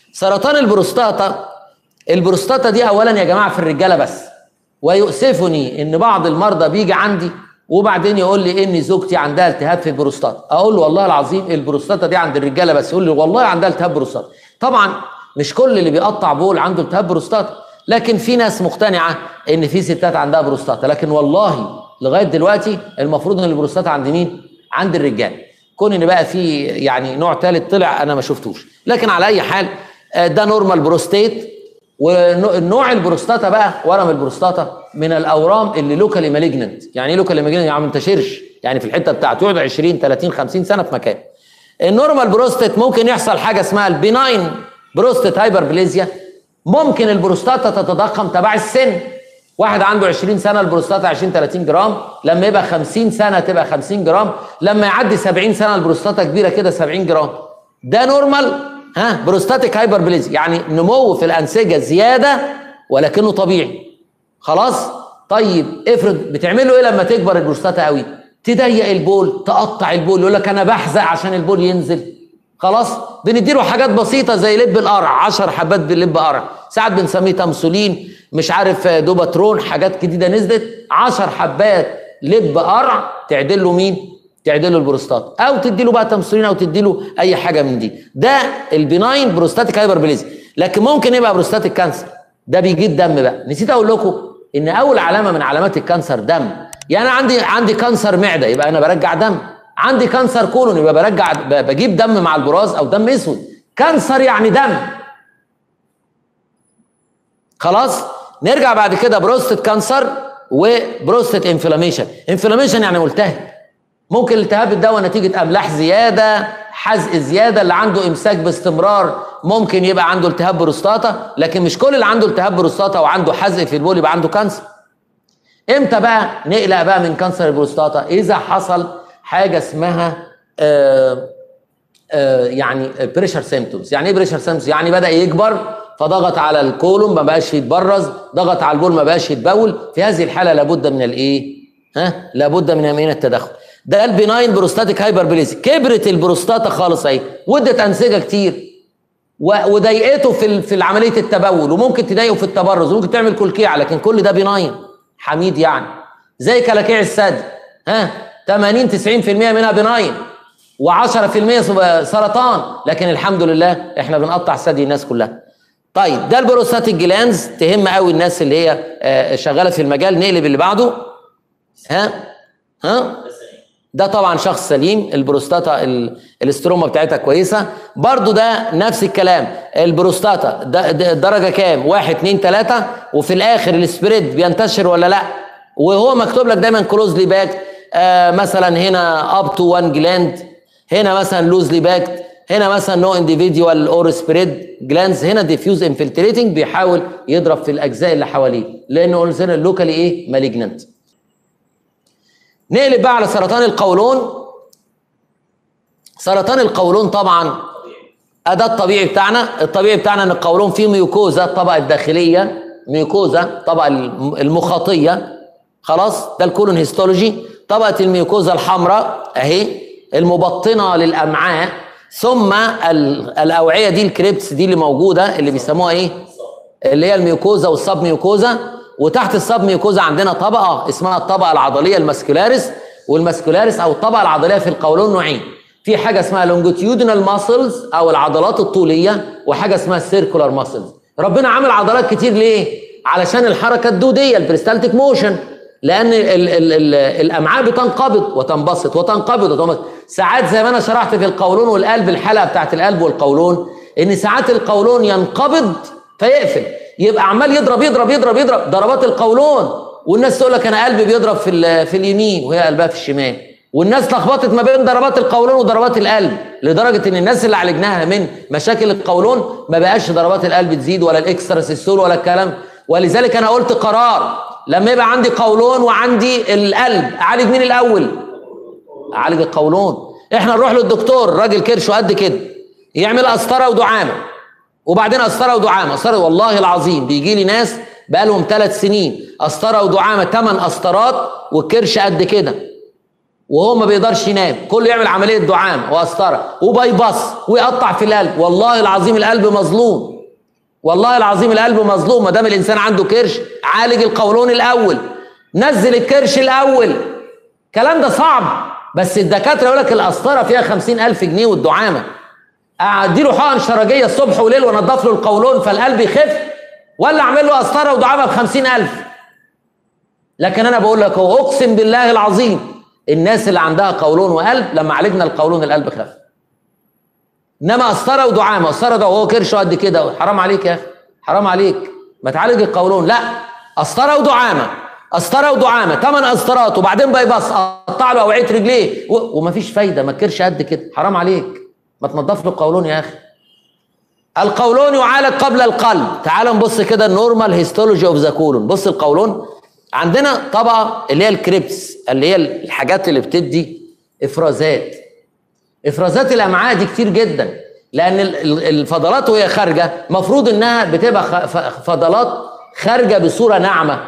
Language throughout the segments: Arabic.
سرطان البروستاتا دي اولا يا جماعه في الرجاله بس، ويؤسفني ان بعض المرضى بيجي عندي وبعدين يقول لي ان زوجتي عندها التهاب في البروستاتا، اقول له والله العظيم البروستاتا دي عند الرجاله بس، يقول لي والله عندها التهاب بروستاتا. طبعا مش كل اللي بيقطع بول عنده التهاب بروستاتا، لكن في ناس مقتنعه ان في ستات عندها بروستاتا، لكن والله لغايه دلوقتي المفروض ان البروستاتا عند مين؟ عند الرجال. كون ان بقى في يعني نوع ثالث طلع انا ما شفتوش، لكن على اي حال ده نورمال بروستيت. والنوع البروستاتا بقى ورم البروستاتا من الاورام اللي لوكالي مالجننت. يعني ايه لوكالي مالجننت؟ يعني ما منتشرش، يعني في الحته بتاعته يقعد 20 30 50 سنه في مكان. النورمال بروستات ممكن يحصل حاجه اسمها البيناين بروستات هايبربليزيا، ممكن البروستاتا تتضخم تبع السن. واحد عنده 20 سنه البروستاتا 20 30 جرام، لما يبقى 50 سنه تبقى 50 جرام، لما يعدي 70 سنه البروستاتا كبيره كده 70 جرام. ده نورمال بروستاتيك هايبربليزيا، يعني نمو في الانسجه زياده ولكنه طبيعي. خلاص؟ طيب افرض بتعملوا ايه لما تكبر البروستاتا قوي؟ تضيق البول، تقطع البول، يقول لك انا بحزق عشان البول ينزل. خلاص؟ بنديله حاجات بسيطه زي لب القرع، 10 حبات باللب قرع، ساعات بنسميه تمثولين، مش عارف دوباترون، حاجات جديده نزلت، 10 حبات لب قرع تعدل له مين؟ تعدل له البروستات، او تدي له بقى تمثولين او تدي له اي حاجه من دي. ده البناين بروستاتيك هايبربليزيا. لكن ممكن يبقى بروستاتيك كانسر، ده بيجيب دم بقى. نسيت اقول لكم ان اول علامه من علامات الكانسر دم. يعني انا عندي كانسر معده يبقى انا برجع دم، عندي كانسر كولون يبقى بجيب دم مع البراز او دم اسود. كانسر يعني دم. خلاص؟ نرجع بعد كده بروستات كانسر وبروستات انفلاميشن. انفلاميشن يعني ملتهب، ممكن الالتهاب الدواء نتيجه املاح زياده، حزق زياده، اللي عنده امساك باستمرار ممكن يبقى عنده التهاب بروستاتا، لكن مش كل اللي عنده التهاب بروستاتا وعنده حزق في البول يبقى عنده كانسر. امتى بقى نقلق بقى من كانسر البروستاتا؟ اذا حصل حاجه اسمها يعني بريشر سيمبتومز. يعني ايه بريشر سيمبتومز؟ يعني بدا يكبر فضغط على الكولون ما بقاش يتبرز، ضغط على البول ما بقاش يتبول. في هذه الحاله لابد من الايه؟ لابد من التدخل. ده البناين بروستاتيك هايبربليزيا. كبرت البروستاتا خالص اهي، ودت انسجه كتير وضايقته في عمليه التبول، وممكن تضايقه في التبرز، وممكن تعمل كلكيعه، لكن كل ده بناين حميد. يعني زي كلاكيع الثدي 80 90% منها بناين و10% سرطان، لكن الحمد لله احنا بنقطع ثدي الناس كلها. طيب ده البروستاتيك جلانز، تهم قوي الناس اللي هي شغاله في المجال. نقلب اللي بعده. ده طبعا شخص سليم، البروستاتا الاستروما بتاعتها كويسه. برضو ده نفس الكلام، البروستاتا ده درجه كام؟ 1 2 3، وفي الاخر السبريد بينتشر ولا لا، وهو مكتوب لك دايما كلوزلي باكت. مثلا هنا اب تو 1 جلاند، هنا مثلا لوزلي باكت، هنا مثلا نو انديفيديوال اور سبريد جلاندز، هنا ديفيوز انفلتريتنج، بيحاول يضرب في الاجزاء اللي حواليه لانه قلنا اللوكالي ايه؟ مالجننت. نقلب بقى على سرطان القولون. سرطان القولون طبعا ده الطبيعي بتاعنا. الطبيعي بتاعنا ان القولون فيه ميوكوزا، الطبقه الداخليه ميوكوزا، الطبقه المخاطيه. خلاص؟ ده الكولون هيستولوجي. طبقه الميوكوزا الحمراء اهي المبطنه للامعاء، ثم الاوعيه دي الكريبس دي اللي موجوده اللي بيسموها ايه؟ اللي هي الميوكوزا والسب ميوكوزا. وتحت السب ميوكوزا عندنا طبقه اسمها الطبقه العضليه الماسكولاريس. والماسكولاريس او الطبقه العضليه في القولون نوعين، في حاجه اسمها لونجيتيودينال ماسلز او العضلات الطوليه، وحاجه اسمها السيركولار ماسلز. ربنا عامل عضلات كتير ليه؟ علشان الحركه الدوديه، البريستالتيك موشن، لان الامعاء بتنقبض وتنبسط وتنقبض وتنبسط. ساعات زي ما انا شرحت في القولون والقلب، الحلقه بتاعت القلب والقولون، ان ساعات القولون ينقبض فيقفل، يبقى عمال يضرب يضرب يضرب يضرب ضربات القولون، والناس تقول لك انا قلبي بيضرب في اليمين وهي قلبها في الشمال، والناس لخبطت ما بين ضربات القولون وضربات القلب، لدرجه ان الناس اللي عالجناها من مشاكل القولون ما بقاش ضربات القلب تزيد ولا الاكسترا سيستول ولا الكلام. ولذلك انا قلت قرار لما يبقى عندي قولون وعندي القلب، اعالج مين الاول؟ اعالج القولون. احنا نروح للدكتور راجل كرشه قد كده يعمل قسطره ودعامه، وبعدين قسطره ودعامه. قسطره والله العظيم بيجي لي ناس بقى لهم 3 سنين قسطره ودعامه، 8 قسطرات والكرش قد كده، وهو ما بيقدرش ينام، كله يعمل عمليه دعامه وقسطره وباي باص ويقطع في القلب. والله العظيم القلب مظلوم، والله العظيم القلب مظلوم. ما دام الانسان عنده كرش عالج القولون الاول، نزل الكرش الاول. الكلام ده صعب، بس الدكاتره يقول لك القسطره فيها 50,000 جنيه والدعامه. اديله حقن شرجيه الصبح وليل وانضف له القولون فالقلب يخف، ولا اعمل له قسطره ودعامه ب50,000؟ لكن انا بقول لك هو اقسم بالله العظيم الناس اللي عندها قولون وقلب لما عالجنا القولون القلب خف. انما قسطره ودعامه، قسطره ده وهو كرشه قد كده، حرام عليك يا اخي، حرام عليك، ما تعالج القولون. لا، قسطره ودعامه، قسطره ودعامه 8 قسطرات وبعدين باي باص، قطع له اوعيه رجليه ومفيش فايده، ما الكرش قد كده، حرام عليك، ما تنضف له القولون يا اخي. القولون يعالج قبل القلب. تعال نبص كده النورمال هيستولوجي اوف ذا كولون. بص القولون عندنا طبقه اللي هي الكريبس، اللي هي الحاجات اللي بتدي افرازات. افرازات الامعاء دي كتير جدا، لان الفضلات وهي خارجه مفروض انها بتبقى فضلات خارجه بصوره ناعمه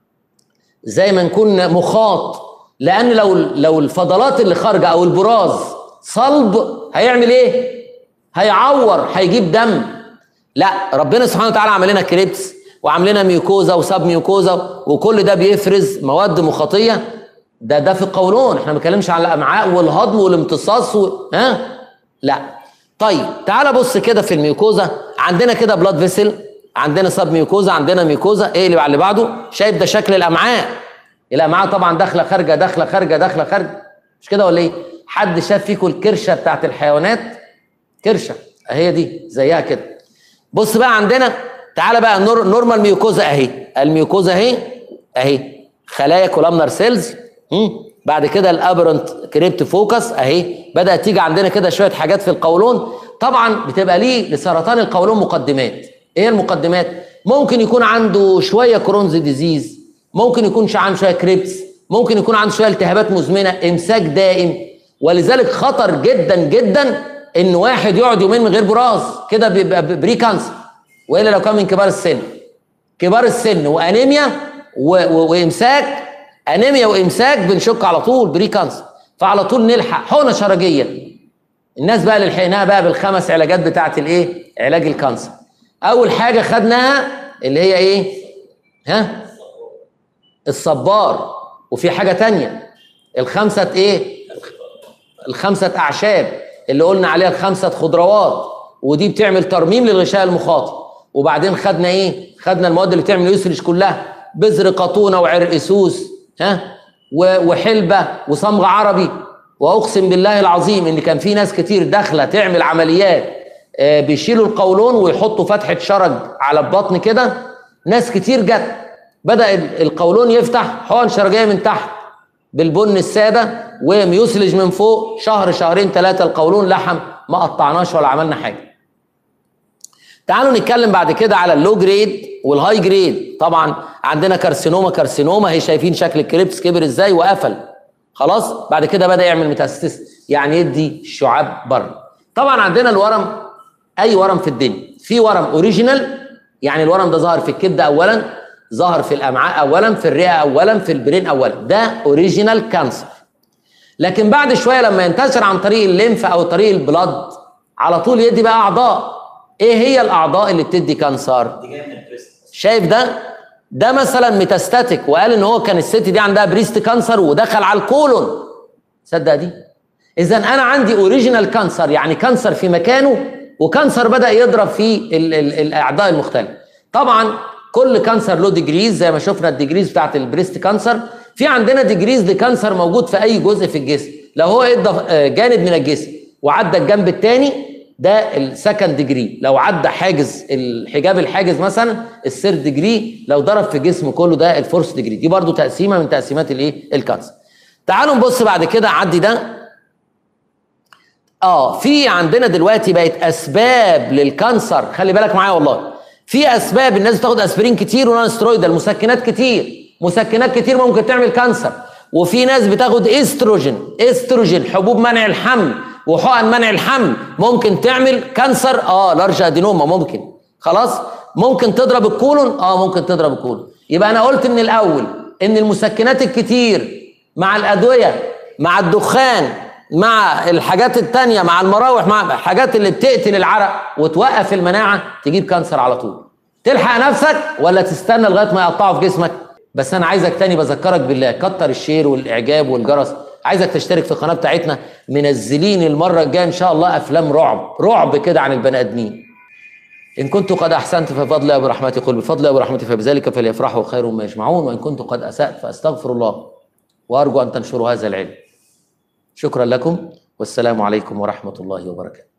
زي ما نكون مخاط، لان لو الفضلات اللي خارجه او البراز صلب هيعمل ايه؟ هيعور، هيجيب دم. لا، ربنا سبحانه وتعالى عمل لنا كريبس وعمل لنا ميوكوزا وسب ميوكوزا، وكل ده بيفرز مواد مخاطيه. ده في القولون، احنا ما بنتكلمش على الامعاء والهضم والامتصاص لا. طيب تعال بص كده في الميوكوزا، عندنا كده بلاد فيسل، عندنا سب ميوكوزا، عندنا ميوكوزا. ايه اللي على اللي بعده؟ شايف ده شكل الامعاء. الامعاء طبعا داخله خارجه داخله خارجه داخله خارجه، مش كده ولا ايه؟ حد شاف فيكم الكرشه بتاعت الحيوانات؟ كرشه اهي دي زيها كده. بص بقى عندنا، تعالى بقى نورمال ميوكوزا اهي، الميوكوزا اهي خلايا كولامنر سيلز. بعد كده الابرنت كريبت فوكس اهي، بدات تيجي عندنا كده شويه حاجات في القولون. طبعا بتبقى ليه لسرطان القولون مقدمات. ايه المقدمات؟ ممكن يكون عنده شويه كرونز ديزيز، ممكن يكون عنده شويه كريبس، ممكن يكون عنده شويه التهابات مزمنه، امساك دائم. ولذلك خطر جدا جدا ان واحد يقعد يومين من غير براز، كده بيبقى بري كانسر. والا لو كان من كبار السن، كبار السن وانيميا وامساك، انيميا وامساك بنشك على طول بري كانسر. فعلى طول نلحق حقنه شرجيه. الناس بقى اللي لحقناها بقى بال5 علاجات بتاعه الايه؟ علاج الكانسر. اول حاجه خدناها اللي هي ايه؟ الصبار. وفي حاجه تانية، ال5 ايه؟ ال5 اعشاب اللي قلنا عليها ال5 خضروات، ودي بتعمل ترميم للغشاء المخاطي. وبعدين خدنا ايه؟ خدنا المواد اللي بتعمل يسرج كلها، بذر قطونه وعرق سوس وحلبه وصمغ عربي. واقسم بالله العظيم ان كان في ناس كتير داخله تعمل عمليات بيشيلوا القولون ويحطوا فتحه شرج على البطن كده. ناس كتير جت بدا القولون يفتح، حقن شرجيه من تحت بالبن الساده وميوسلج من فوق. شهر شهرين 3 القولون لحم، ما قطعناش ولا عملنا حاجه. تعالوا نتكلم بعد كده على اللو جريد والهاي جريد. طبعا عندنا كارسينوما هي، شايفين شكل الكريبس كبر ازاي وقفل خلاص. بعد كده بدا يعمل ميتاستيس، يعني يدي شعاب بره. طبعا عندنا الورم، اي ورم في الدنيا، في ورم اوريجينال، يعني الورم ده ظهر في الكبده اولا، ظهر في الامعاء اولا، في الرئه اولا، في البرين اولا، ده اوريجينال كانسر. لكن بعد شويه لما ينتشر عن طريق الليمف او طريق البلاد على طول يدي بقى اعضاء. ايه هي الاعضاء اللي بتدي كانسر؟ شايف ده مثلا ميتاستاتيك، وقال ان هو كان الست دي عندها بريست كانسر ودخل على الكولون. صدق دي؟ اذا انا عندي اوريجينال كانسر، يعني كانسر في مكانه، وكانسر بدا يضرب في الاعضاء المختلفه. طبعا كل كانسر له ديجريز، زي ما شفنا الديجريز بتاعت البريست كانسر. في عندنا ديجريز لكانسر موجود في اي جزء في الجسم. لو هو ادى جانب من الجسم وعدى الجنب الثاني ده السكند ديجري. لو عدى حاجز الحجاب الحاجز مثلا الثيرد ديجري. لو ضرب في الجسم كله ده الفورث ديجري. دي برضو تقسيمه من تقسيمات الايه؟ الكانسر. تعالوا نبص بعد كده، عدي ده. في عندنا دلوقتي بقت اسباب للكانسر. خلي بالك معايا والله، في اسباب. الناس بتاخد اسبرين كتير ونون سترويدال، مسكنات كتير ممكن تعمل كانسر. وفي ناس بتاخد استروجين حبوب منع الحمل وحقن منع الحمل، ممكن تعمل كانسر. لارج ادينوما ممكن. خلاص، ممكن تضرب الكولون. ممكن تضرب الكولون. يبقى انا قلت من الاول ان المسكنات الكتير مع الادويه مع الدخان، مع الحاجات التانية، مع المراوح، مع الحاجات اللي بتقتل العرق وتوقف المناعة، تجيب كانسر على طول. تلحق نفسك ولا تستنى لغاية ما يقطعوا في جسمك؟ بس أنا عايزك تاني بذكرك بالله، كتر الشير والإعجاب والجرس. عايزك تشترك في القناة بتاعتنا، منزلين المرة الجاية إن شاء الله أفلام رعب كده عن البني آدمين. إن كنت قد أحسنت فبفضل الله وبرحمتي، قل بفضل الله وبرحمتي فبذلك فليفرحوا خير مما يجمعون، وإن كنت قد أسأت فأستغفر الله وأرجو أن تنشروا هذا العلم. شكرا لكم والسلام عليكم ورحمة الله وبركاته.